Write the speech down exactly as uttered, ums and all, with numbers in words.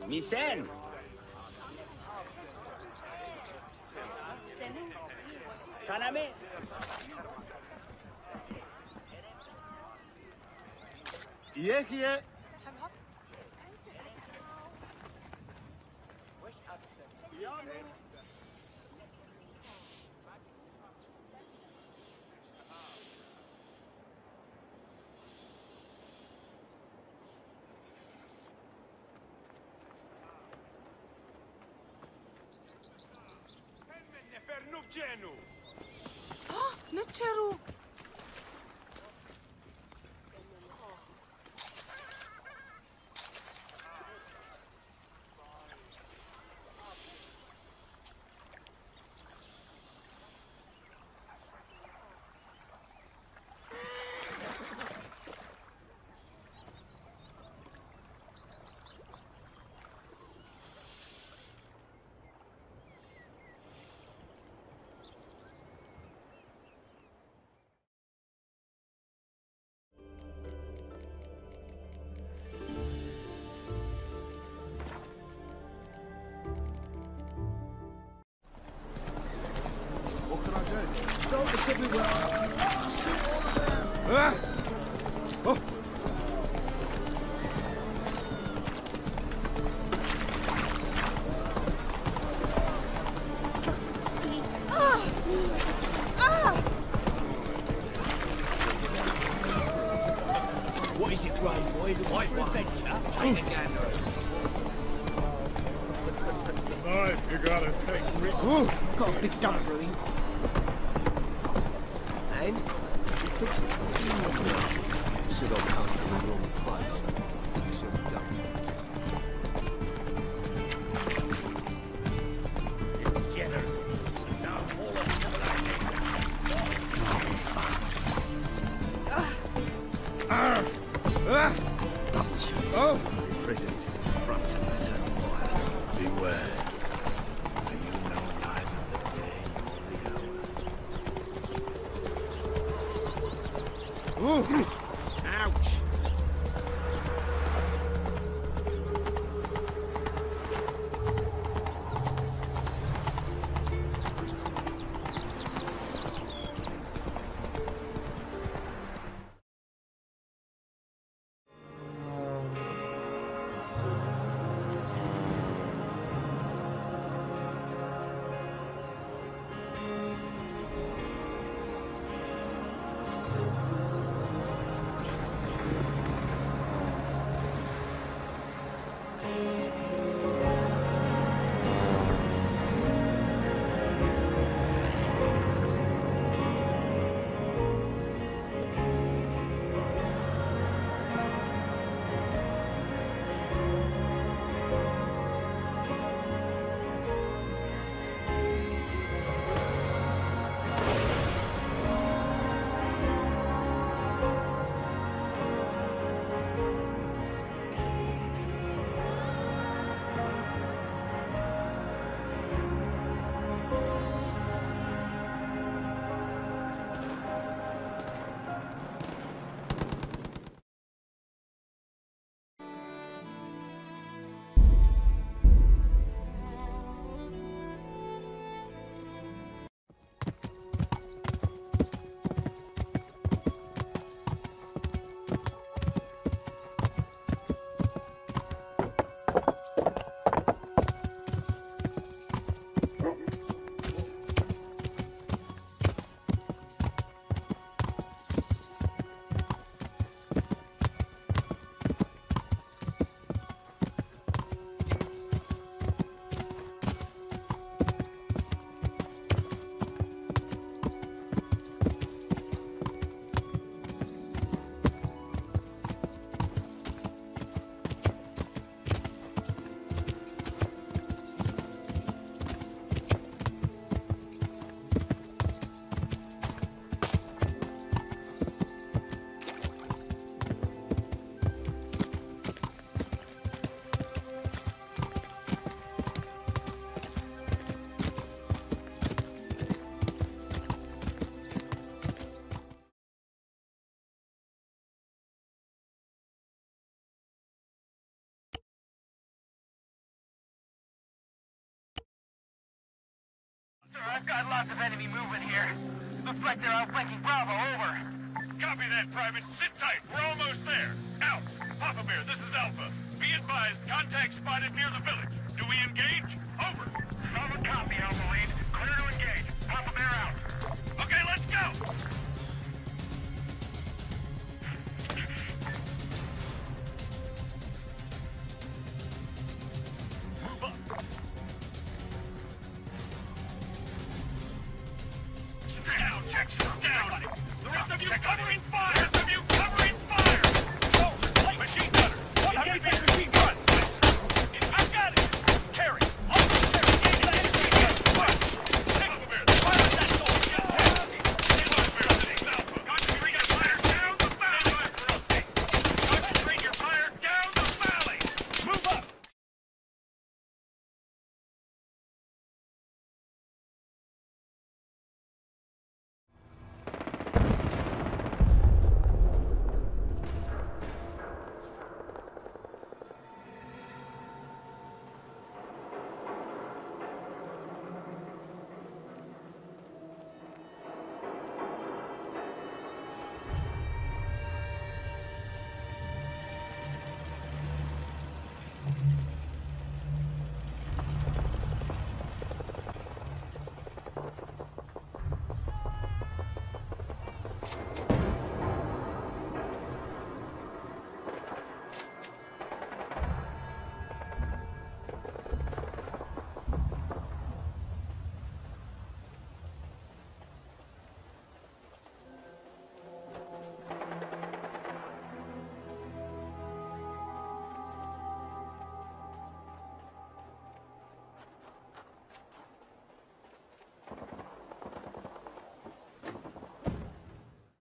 Misen. Kaname. Yehye. Ah, Nucheru! It's everywhere. I see it all around. Ah! Oh! What is it, Grey Boy? The white one. Adventure? Take a gander. Knife, you gotta take risks. Ooh! Got a big dump brewing. And you fix it. Should all come from the wrong place. You said the dump. It's generous. Now all of civilization. Oh, fuck. Ah! Ah! Double shots. Oh! Your presence is the front of the eternal fire. Beware. For you know neither the day nor the hour. Ooh! Ouch! Sir, I've got lots of enemy movement here. Looks like they're outflanking Bravo, over. Copy that, Private. Sit tight. We're almost there. Out. Papa Bear, this is Alpha. Be advised, contact spotted near the village. Do we engage? Over. Solid copy, Alpha.